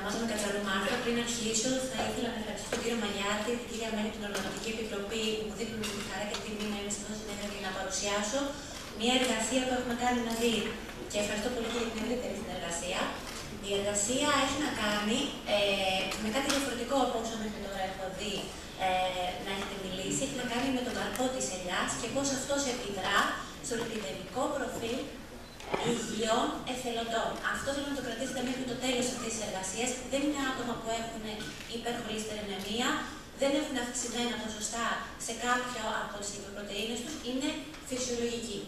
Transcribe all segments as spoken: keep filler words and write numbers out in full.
ονομάζομαι Κατσαρού Μάρθα. Πριν αρχίσω, θα ήθελα να ευχαριστήσω τον κύριο Μαλιάτη, την κυρία Μέλη, την Οργανωτική Επιτροπή που μου δίνουν τη χαρά και την τιμή να είμαι εδώ συνέχεια και να παρουσιάσω μια εργασία που έχουμε κάνει μαζί. Και ευχαριστώ πολύ και για την ευρύτερη συνεργασία. Η εργασία έχει να κάνει ε, με κάτι διαφορετικό από όσο μέχρι τώρα έχω δει ε, να έχετε μιλήσει. Έχει να κάνει με τον καρπό της ελιάς και πώς αυτός επιδρά στο λιπιδεμικό προφίλ υγιών εθελοντών. Αυτό θέλω να το κρατήσετε μέχρι το τέλος αυτής της εργασίας. Δεν είναι άτομα που έχουν υπερχολυστερινεμία, δεν έχουν αυξημένα ποσοστά σε κάποια από τις λιποπρωτεΐνες τους, είναι φυσιολογικοί.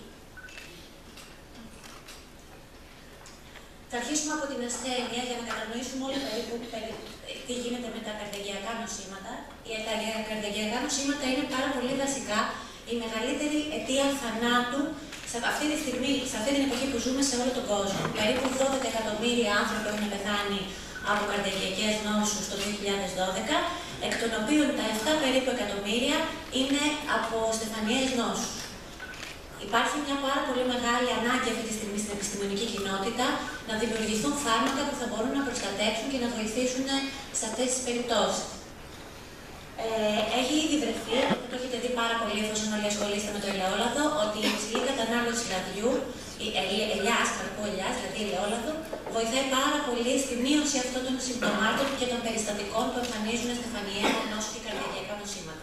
Θα αρχίσουμε από την ασθένεια για να κατανοήσουμε όλοι περίπου τι γίνεται με τα καρδιαγγειακά νοσήματα. Τα καρδιαγγειακά νοσήματα είναι πάρα πολύ βασικά η μεγαλύτερη αιτία θανάτου σε αυτή τη στιγμή, σε αυτή την εποχή που ζούμε σε όλο τον κόσμο. Περίπου δώδεκα εκατομμύρια άνθρωποι έχουν πεθάνει από καρδιαγγειακές νόσους το δύο χιλιάδες δώδεκα, εκ των οποίων τα επτά περίπου εκατομμύρια είναι από στεφανιαίες νόσους. Υπάρχει μια πάρα πολύ μεγάλη ανάγκη αυτή τη στιγμή στην επιστημονική κοινότητα να δημιουργηθούν φάρμακα που θα μπορούν να προστατεύσουν και να βοηθήσουν σε αυτές τις περιπτώσεις. Ε, έχει ήδη βρεθεί, το έχετε δει πάρα πολύ εφόσον όλοι ασχολείστε με το ελαιόλαδο, ότι η υψηλή κατανάλωση λαδιού, η ελιάς, καρπού ελιάς, δηλαδή ελαιόλαδο, βοηθάει πάρα πολύ στη μείωση αυτών των συμπτωμάτων και των περιστατικών που εμφανίζουν στεφανιαία νόσο και καρδιαγγειακά νοσήματα.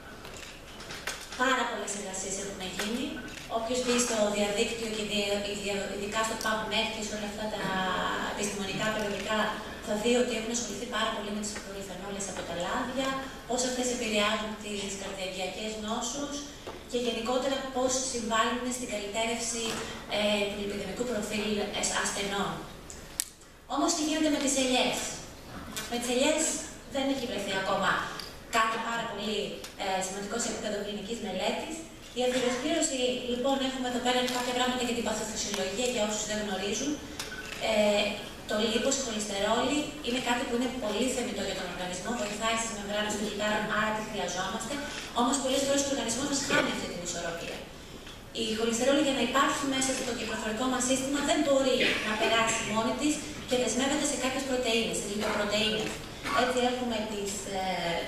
Πάρα πολλές εργασίες έχουν γίνει. Όποιος μπει στο διαδίκτυο και ειδικά στο PubMed και σε όλα αυτά τα επιστημονικά περιοδικά θα δει ότι έχουν ασχοληθεί πάρα πολύ με τις πολυφενόλες από τα λάδια, πώς αυτές επηρεάζουν τις καρδιαγγειακές νόσους και γενικότερα πώς συμβάλλουν στην καλυτέρευση ε, του λιπιδεμικού προφίλ ασθενών. Όμως τι γίνεται με τις ελιές? Με τις ελιές δεν έχει βρεθεί ακόμα κάτι πάρα πολύ ε, σημαντικό σε επίπεδο κλινικής μελέτης. Η αθεροσκλήρωση, λοιπόν, έχουμε εδώ πέρα κάποια πράγματα για την παθοφυσιολογία για όσους δεν γνωρίζουν. Ε, το λίπος, η χολυστερόλη, είναι κάτι που είναι πολύ θεμιτό για τον οργανισμό, βοηθάει στις μεμβράνες των κυτάρων, άρα τη χρειαζόμαστε. Όμως, πολλές φορές ο οργανισμός μας χάνει αυτή την ισορροπία. Η χολυστερόλη, για να υπάρχει μέσα στο κυκλοφορικό μας σύστημα, δεν μπορεί να περάσει μόνη της και δεσμεύεται σε κάποιες πρωτεΐνες, σε λιποπρωτεΐνες. Έτσι, έχουμε τις. Ε,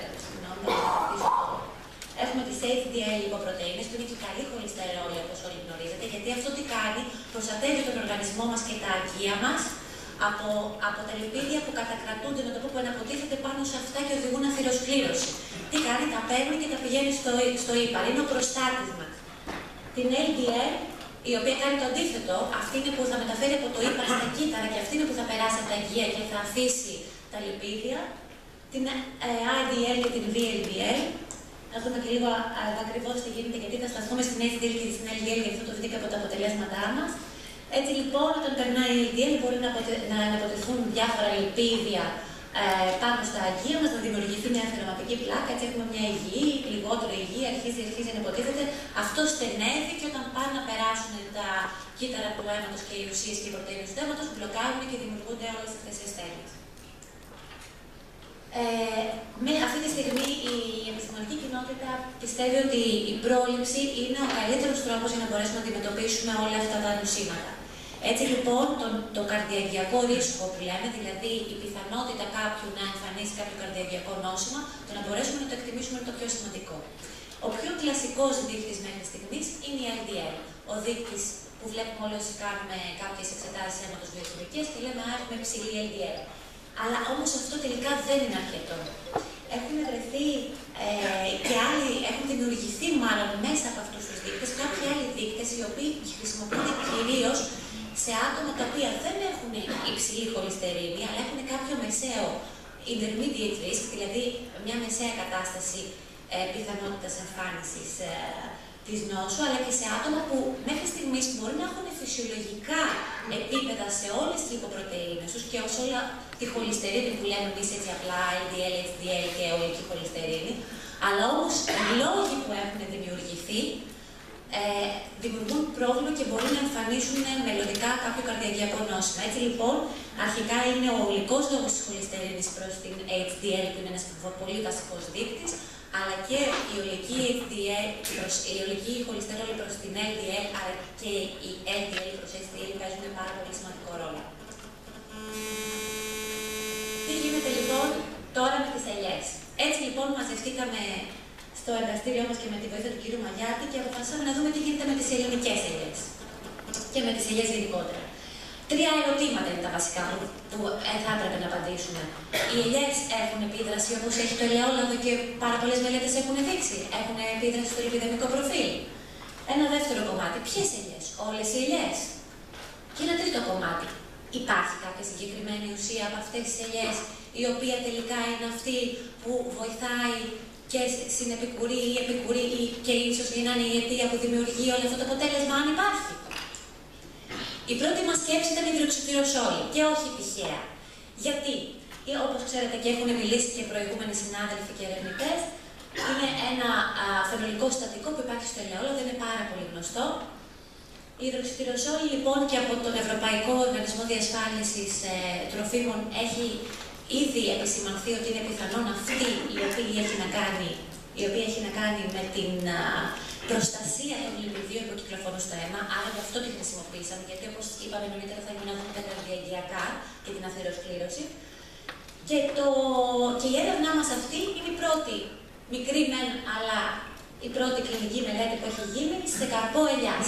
Έχουμε τις έιτς ντι ελ λιποπρωτεΐνες, που είναι και καλή χολυστερόλη, όπως όλοι γνωρίζετε, γιατί αυτό τι κάνει, προστατεύει τον οργανισμό μας και τα αγκία μας από, από τα λιπίδια που κατακρατούνται με το που αναποτίθεται πάνω σε αυτά και οδηγούν αθυροσκλήρωση. Τι κάνει, τα παίρνει και τα πηγαίνει στο, στο ύπαρ, είναι ο προστάτης μας. Την ελ ντι ελ, η οποία κάνει το αντίθετο, αυτή είναι που θα μεταφέρει από το ύπαρ στα κύτταρα και αυτή είναι που θα περάσει από τα αγκία και θα αφήσει τα λιπίδια. Την άι ντι ελ και την βι ελ ντι ελ. Να δούμε και λίγο ακριβώς τι γίνεται, γιατί θα σταθούμε στην έιτς ντι ελ και στην ελ ντι ελ, γιατί αυτό το δείτε και από τα αποτελέσματά μας. Έτσι λοιπόν, όταν περνάει η ελ ντι ελ, μπορεί να, αποτε... να αναποτεθούν διάφορα λιπίδια ε, πάνω στα αγκία μας, να δημιουργηθεί μια θερματική πλάκα. Έτσι έχουμε μια υγιή, λιγότερο υγιή, αρχίζει, αρχίζει να υποτίθεται. Αυτό στενεύει και όταν πάνε να περάσουν τα κύτταρα του αίματος και οι ουσίες και οι πρωτεΐνες του αίματος, μπλοκάρουν και δημιουργούνται όλες αυτές οι ασθένειες. Ε, με αυτή τη στιγμή η επιστημονική κοινότητα πιστεύει ότι η πρόληψη είναι ο καλύτερος τρόπος για να μπορέσουμε να αντιμετωπίσουμε όλα αυτά τα νοσήματα. Έτσι λοιπόν, το, το καρδιαγγειακό ρίσκο που λέμε, δηλαδή η πιθανότητα κάποιου να εμφανίσει κάποιο καρδιαγγειακό νόσημα, το να μπορέσουμε να το εκτιμήσουμε είναι το πιο σημαντικό. Ο πιο κλασικός δείκτης μέχρι στιγμής είναι η ελ ντι ελ. Ο δείκτης που βλέπουμε όλοι όσοι κάνουμε κάποιες εξετάσεις αίματος βιοχημικές και λέμε «Α, έχουμε υψηλή ελ ντι ελ». Αλλά όμως αυτό τελικά δεν είναι αρκετό. Έχουν βρεθεί ε, και άλλοι, έχουν δημιουργηθεί μάλλον μέσα από αυτούς τους δείκτες κάποιοι άλλοι δείκτες οι οποίοι χρησιμοποιούνται κυρίως σε άτομα τα οποία δεν έχουν υψηλή χολυστερίνη, αλλά έχουν κάποιο μεσαίο intermediate risk, δηλαδή μια μεσαία κατάσταση ε, πιθανότητας εμφάνισης ε, της νόσου, αλλά και σε άτομα που μέχρι στιγμής μπορεί να έχουν φυσιολογικά επίπεδα σε όλες τις λιποπρωτεΐνες τους και ως όλα τη χολυστερίνη που λέμε εμείς έτσι απλά, ελ ντι ελ, έιτς ντι ελ και ολική χολυστερίνη, αλλά όμως οι λόγοι που έχουν δημιουργηθεί ε, δημιουργούν πρόβλημα και μπορεί να εμφανίσουν μελλοντικά κάποιο καρδιαγγειακό νόσημα. Έτσι λοιπόν, αρχικά είναι ο ολικός λόγος της χολυστερίνης προς την έιτς ντι ελ, που είναι ένας πολύ βασικός δείκτης, αλλά και η ολική, προς, η ολική χολυστερόλη προς την ελ ντι ελ, αλλά και η ελ ντι ελ προς έιτς ντι ελ παίζουν πάρα πολύ σημαντικό ρόλο. Τι τι γίνεται λοιπόν τώρα με τις ελιές. Έτσι λοιπόν μαζευτήκαμε στο εργαστήριό μας και με τη βοήθεια του κύριου Μαγιάτη και αποφασίσαμε να δούμε τι γίνεται με τις ελληνικές ελιές και με τις ελιές γενικότερα. Τρία ερωτήματα είναι τα βασικά που, που ε, θα έπρεπε να απαντήσουμε. Οι ελιές έχουν επίδραση όπως έχει το ελαιόλαδο και πάρα πολλές μελέτες έχουν δείξει. Έχουν επίδραση στο λιπιδεμικό προφίλ. Ένα δεύτερο κομμάτι. Ποιες ελιές? Όλες οι ελιές. Και ένα τρίτο κομμάτι. Υπάρχει κάποια συγκεκριμένη ουσία από αυτές τις ελιές, η οποία τελικά είναι αυτή που βοηθάει και συνεπικουρεί ή επικουρεί και ίσως να είναι η αιτία που δημιουργεί όλο αυτό το αποτέλεσμα, αν υπάρχει. Η πρώτη μας σκέψη ήταν η υδροξυτηροσόλη και όχι τυχαία. Γιατί, όπως ξέρετε και έχουν μιλήσει και προηγούμενοι συνάδελφοι και ερευνητές, είναι ένα α, φαινολικό συστατικό που υπάρχει στο ελαιόλαδο, είναι πάρα πολύ γνωστό. Η υδροξυτηροσόλη λοιπόν και από τον Ευρωπαϊκό Οργανισμό Διασφάλισης ε, Τροφίμων έχει ήδη επισημανθεί ότι είναι πιθανόν αυτή η οποία έχει να κάνει, η οποία έχει να κάνει με την α, προστασία των λιπιδίων που κυκλοφορούν στο αίμα, άρα γι' αυτό τη χρησιμοποίησαμε, γιατί όπως είπαμε νωρίτερα θα είναι να δούμε τα καρδιαγγειακά και την αθεροσκλήρωση. Και, το, και η έρευνά μας αυτή είναι η πρώτη, μικρή μεν, αλλά η πρώτη κλινική μελέτη που έχει γίνει σε καρπό ελιάς.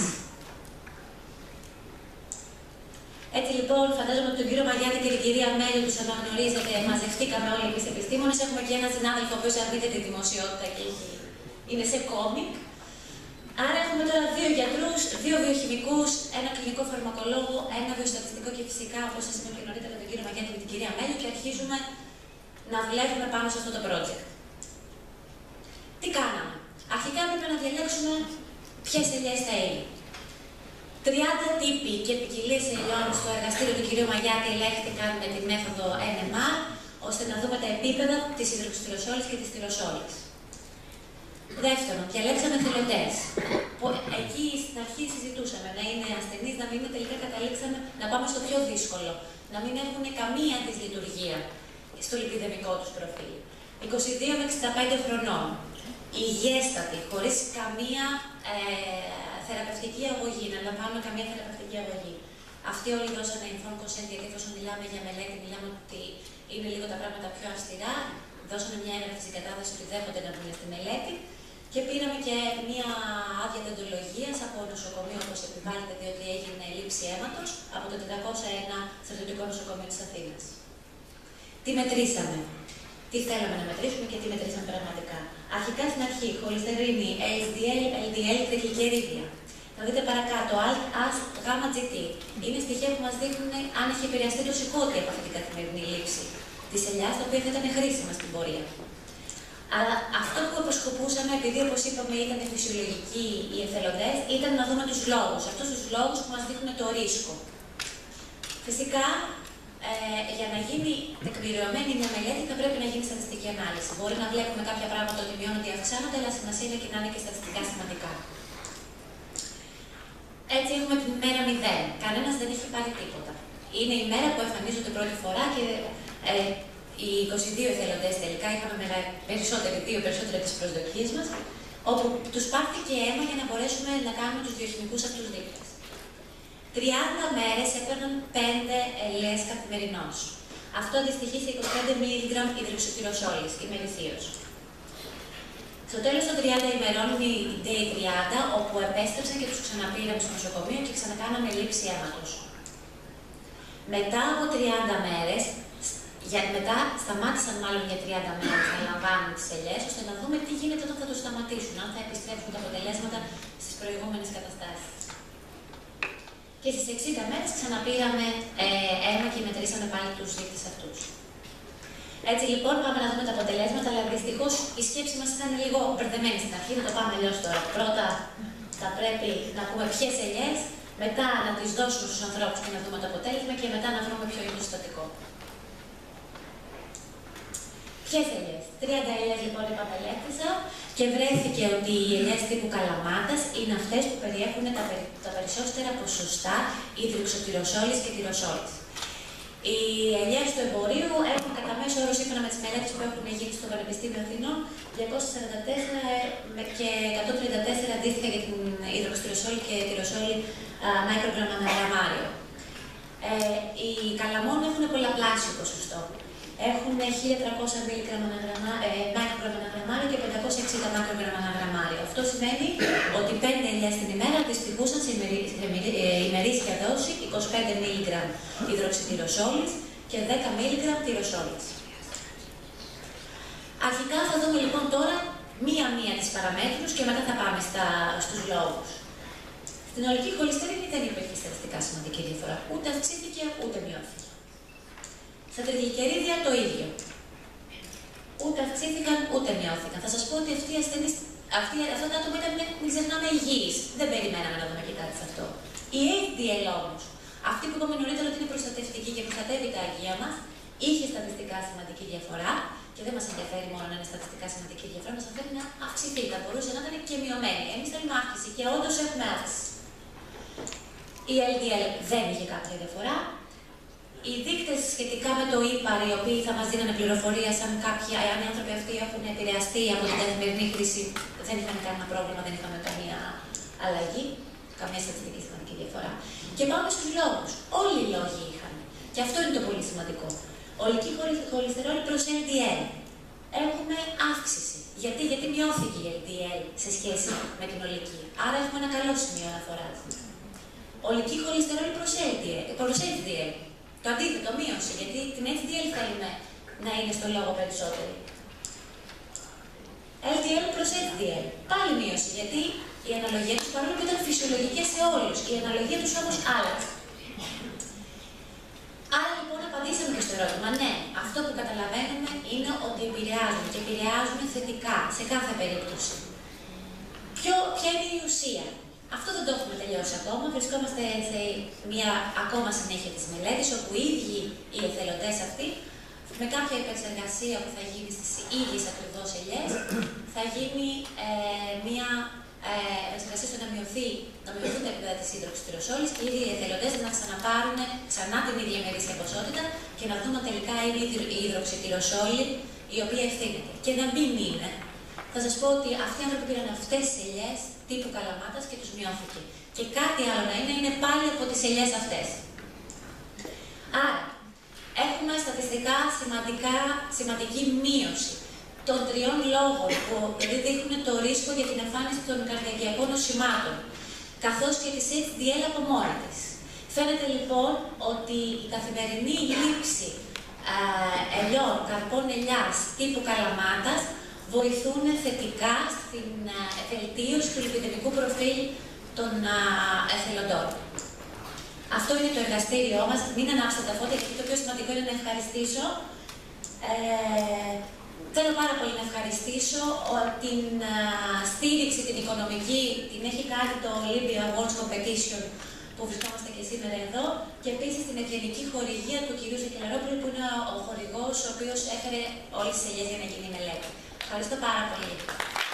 Έτσι λοιπόν, φαντάζομαι ότι τον κύριο Μαγιάτη και την κυρία Μέλη τους αναγνωρίζετε, μαζευτήκαμε όλοι εμείς επιστήμονες. Έχουμε και έναν συνάδελφο ο οποίος αρνείται τη δημοσιότητα και έχει... είναι σε κόμικ. Άρα έχουμε τώρα δύο γιατρούς, δύο βιοχημικούς, ένα κλινικό φαρμακολόγο, ένα βιοστατιστικό και φυσικά, όπως σας είπα και νωρίτερα, τον κύριο Μαγιάτη και την κυρία Μέλη, και αρχίζουμε να δουλεύουμε πάνω σε αυτό το project. Τι κάναμε? Αρχικά έπρεπε να διαλέξουμε ποιες ελιές θα είναι. τριάντα τύποι και ποικιλίες ελιών στο εργαστήριο του κ. Μαγιάτη ελέγχθηκαν με τη μέθοδο εν εμ αρ, ώστε να δούμε τα επίπεδα της υδροξυτηροσόλης και της τυροσόλης. Δεύτερον, διαλέξαμε εθελοντές. Εκεί στην αρχή συζητούσαμε να είναι ασθενείς, να μην είναι, τελικά καταλήξαμε να πάμε στο πιο δύσκολο. Να μην έχουν καμία δυσλειτουργία στο λιπιδεμικό τους προφίλ. είκοσι δύο με εξήντα πέντε χρονών. Υγιέστατοι, χωρίς καμία ε, θεραπευτική αγωγή, να λαμβάνουν καμία θεραπευτική αγωγή. Αυτοί όλοι δώσανε informed consent, γιατί εφόσον μιλάμε για μελέτη, μιλάμε ότι είναι λίγο τα πράγματα πιο αυστηρά. Δώσανε μια έγγραφη κατάδοση ότι δέχονται να μπουν στη μελέτη. Και πήραμε και μια άδεια δεντολογίας από νοσοκομείο, όπως επιβάλλεται, διότι έγινε λήψη αίματος από το τετρακόσια ένα στρατιωτικό νοσοκομείο της Αθήνας. Τι μετρήσαμε? Τι θέλαμε να μετρήσουμε και τι μετρήσαμε πραγματικά? Αρχικά στην αρχή, χολυστερίνη, έιτς ντι ελ, ελ ντι ελ, τριγλικερίδια. Θα δείτε παρακάτω, αλ, ας, γάμα τζι τι. Είναι στοιχεία που μας δείχνουν αν έχει επηρεαστεί το σηκώτη από αυτή την καθημερινή λήψη της ελιάς, τα οποία θα ήταν χρήσιμα στην πορεία. Αλλά αυτό που αποσκοπούσαμε, επειδή όπως είπαμε ήταν φυσιολογικοί οι εθελοντές, ήταν να δούμε τους λόγους. Αυτούς τους λόγους που μας δείχνουν το ρίσκο. Φυσικά, ε, για να γίνει τεκμηριωμένη μια μελέτη, θα πρέπει να γίνει στατιστική ανάλυση. Μπορεί να βλέπουμε κάποια πράγματα ότι μειώνονται ή αυξάνονται, αλλά σημασία είναι και να είναι και στατιστικά σημαντικά. Έτσι, έχουμε την ημέρα μηδέν. Κανένας δεν έχει πάρει τίποτα. Είναι η μέρα που εμφανίζονται πρώτη φορά και ε, οι είκοσι δύο εθελοντές τελικά είχαμε περισσότεροι, δύο περισσότεροι τις προσδοκίες μας, όπου τους πάρθηκε αίμα για να μπορέσουμε να κάνουμε τους βιοχημικούς αυτούς δείκτες. τριάντα μέρες έπαιρναν πέντε ελιές καθημερινώς. Αυτό αντιστοιχεί σε είκοσι πέντε μιλιγκράμμ υδροξυτηροσόλης ημερησίως. Στο τέλος των τριάντα ημερών είναι η day τριάντα, όπου επέστρεψαν και τους ξαναπήραμε στο νοσοκομείο και ξανακάναμε λήψη αίματος. Μετά από τριάντα μέρες, για, μετά σταμάτησαν μάλλον για τριάντα μέρες να λαμβάνουν τις ελιές, ώστε να δούμε τι γίνεται όταν θα το σταματήσουν, αν θα επιστρέψουν τα αποτελέσματα στις προηγούμενες καταστάσεις. Και στις εξήντα μέρες ξαναπήραμε ε, αίμα και μετρήσαμε πάλι τους δείκτες αυτούς. Έτσι λοιπόν πάμε να δούμε τα αποτελέσματα, αλλά δυστυχώς η σκέψη μας ήταν λίγο μπερδεμένη στην αρχή, να το πάμε αλλιώς τώρα. Πρώτα θα πρέπει να πούμε ποιες ελιές, μετά να τις δώσουμε στους ανθρώπους και να δούμε το αποτέλεσμα και μετά να βρούμε ποιο είναι το συστατικό. Ποιες ελιές? τριάντα ελιές λοιπόν επανελέχθησα και βρέθηκε ότι οι ελιές τύπου καλαμάτας είναι αυτές που περιέχουν τα, περι... τα περισσότερα ποσοστά υδροξυτηροσόλης και τυροσόλης. Οι ελιές του εμπορίου έχουν κατά μέσο όρο, σύμφωνα με τις μελέτες που έχουν γίνει στο Πανεπιστήμιο Αθηνών, διακόσια σαράντα τέσσερα και εκατόν τριάντα τέσσερα αντίστοιχα για την υδροξυτηροσόλη και τυροσόλη μικρογραμμάριο. Ε, οι καλαμών έχουν πολλαπλάσιο ποσοστό. Έχουν χίλια τριακόσια μικρογραμμάριο αναγραμμάριο και πεντακόσια εξήντα μακρογραμμάριο. Αυτό σημαίνει ότι πέντε ελιές την ημέρα αντιστοιχούσαν σε ημερήσια δόση είκοσι πέντε μιλιγκράμμ υδροξυτηροσόλης και δέκα μιλιγκράμμ τυροσόλης. Αρχικά θα δούμε λοιπόν τώρα μία-μία τις παραμέτρους και μετά θα πάμε στα, στους λόγους. Στην ολική χολυστερίνη δεν υπήρχε στατιστικά σημαντική διαφορά. Ούτε αυξήθηκε ούτε μειώθηκε. Στα τριγλυκερίδια το ίδιο. Ούτε αυξήθηκαν ούτε μειώθηκαν. Θα σας πω ότι αυτοί οι ασθενείς, αυτοί, αυτά τα άτομα ήταν, μην ξεχνάμε, υγιείς. Δεν περιμέναμε να δούμε και κάτι σε αυτό. Η έιτς ντι ελ όμως, αυτή που είπαμε νωρίτερα ότι είναι προστατευτική και προστατεύει τα αγεία μας, είχε στατιστικά σημαντική διαφορά και δεν μας ενδιαφέρει μόνο να είναι στατιστικά σημαντική διαφορά, μας ενδιαφέρει να αυξηθεί. Θα μπορούσε να ήταν και μειωμένη. Εμείς θέλουμε αύξηση και όντως έχουμε αύξηση. Η ελ ντι ελ δεν είχε κάποια διαφορά. Οι δείκτες σχετικά με το ύπαρ, οι οποίοι θα μας δίνανε πληροφορία σαν κάποια, εάν οι άνθρωποι αυτοί έχουν επηρεαστεί από την καθημερινή χρήση, δεν είχαν κανένα πρόβλημα, δεν είχαμε καμία αλλαγή, καμία στατιστική σημαντική διαφορά. Και πάμε στους λόγους. Όλοι οι λόγοι είχαν. Και αυτό είναι το πολύ σημαντικό. Ολική χολυστερόλη προς ελ ντι ελ. Έχουμε αύξηση. Γιατί, γιατί μειώθηκε η ελ ντι ελ σε σχέση με την ολική. Άρα έχουμε ένα καλό σημείο αναφοράς. Ολική χολυστερόλη προς έιτς ντι ελ. Το αντίθετο, μείωση, γιατί την έιτς ντι ελ θέλουμε να είναι στο λόγο περισσότερο. ελ ντι ελ προς έιτς ντι ελ. Πάλι μείωση, γιατί η αναλογία τους, παρόλο που ήταν φυσιολογικές σε όλους, η αναλογία τους όμως άλλαξε. Άρα λοιπόν απαντήσαμε και στο ερώτημα. Ναι, αυτό που καταλαβαίνουμε είναι ότι επηρεάζουν και επηρεάζουν θετικά σε κάθε περίπτωση. Ποιο, ποια είναι η ουσία? Αυτό δεν το έχουμε τελειώσει ακόμα. Βρισκόμαστε σε μια ακόμα συνέχεια της μελέτης, όπου οι ίδιοι οι εθελοντές αυτοί, με κάποια επεξεργασία που θα γίνει στις ίδιες ακριβώς ελιές, θα γίνει ε, μια ε, επεξεργασία ώστε να, μειωθεί, να μειωθούν τα επίπεδα της υδροξυτηροσόλης και οι ίδιοι οι εθελοντές να ξαναπάρουν ξανά την ίδια ημερήσια ποσότητα και να δούμε τελικά είναι η υδροξυτηροσόλη η οποία ευθύνεται. Και να μην είναι. Θα σας πω ότι αυτοί οι άνθρωποι πήραν αυτές τις ελιές τύπου Καλαμάτας και τους μειώθηκε. Και κάτι άλλο να είναι, είναι πάλι από τις ελιές αυτές. Άρα, έχουμε στατιστικά σημαντικά, σημαντική μείωση των τριών λόγων που δείχνουν το ρίσκο για την εμφάνιση των καρδιακιακών νοσημάτων, καθώς και της έιτς ντι ελ από μόνη της. Φαίνεται λοιπόν ότι η καθημερινή λήψη ε, ελιών, καρπών ελιάς τύπου Καλαμάτας βοηθούν θετικά στην βελτίωση του λιπιδεμικού προφίλ των εθελοντών. Αυτό είναι το εργαστήριό μας. Μην ανάψετε τα φώτα, γιατί το πιο σημαντικό είναι να ευχαριστήσω. Ε, θέλω πάρα πολύ να ευχαριστήσω την α, στήριξη, την οικονομική, την έχει κάνει το Olympia Awards Competition, που βρισκόμαστε και σήμερα εδώ, και επίσης την ευγενική χορηγία του κυρίου Σεκελαρόπουλου, που είναι ο χορηγός ο οποίος έφερε όλες τις ελιές για να γίνει η μελέτη. Ευχαριστώ πάρα πολύ.